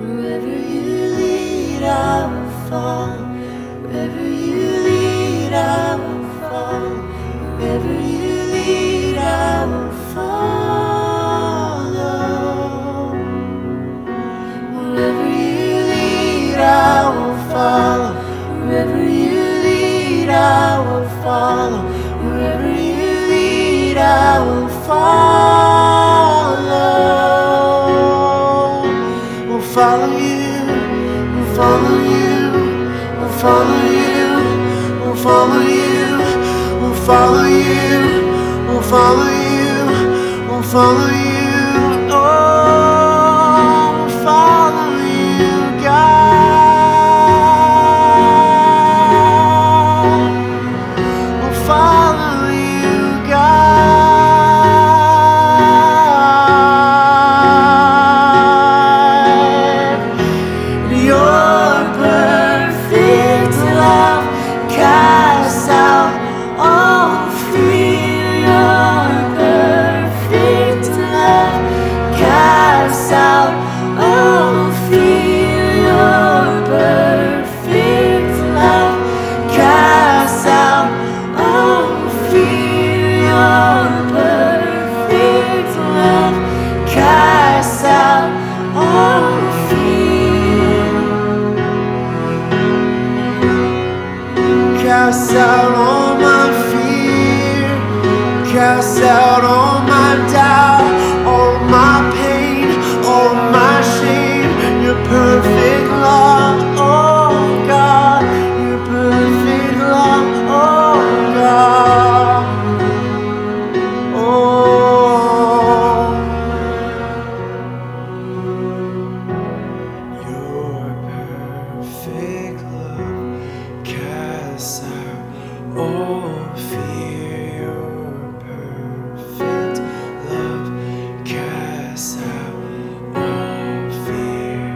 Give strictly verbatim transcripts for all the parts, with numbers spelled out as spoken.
Wherever you lead, I will follow. Wherever you lead, I will follow. Wherever you lead, I will follow. Wherever you lead, I will follow. Wherever you lead, I will follow. Wherever you lead, I will follow. We'll follow you, we'll follow you, we'll follow you, we'll follow you, we'll follow you, we'll follow you, we'll follow you. Oh, we'll follow you, God. We'll follow you, God. Your perfect love casts out all fear. Your perfect love casts out all fear. Your perfect love casts out all fear. Your perfect love casts out all fear. Cast out all my fear, cast out all my doubt, all my pain, all my shame. Your perfect love, oh God, your perfect love, oh God. Oh, your perfect love casts out all fear. Your perfect love casts out all fear.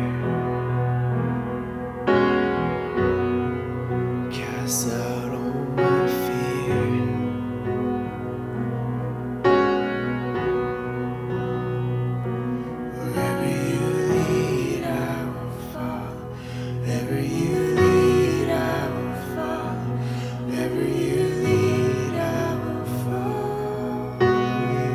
Casts out all my fear. Wherever you lead, I will follow. Wherever you lead, I will follow. Wherever you lead, I will follow you.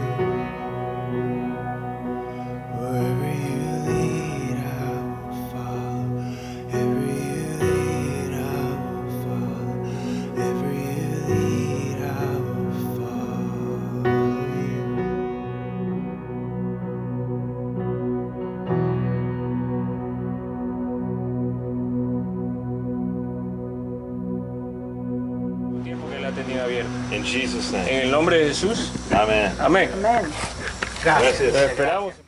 Wherever you lead, I will follow. Wherever you lead, I will follow. Wherever you lead, I will follow you. Tiempo que la ha tenido abierta. In Jesus' name. En el nombre de Jesús. Amen. Amén. Amén. Gracias. Lo esperamos.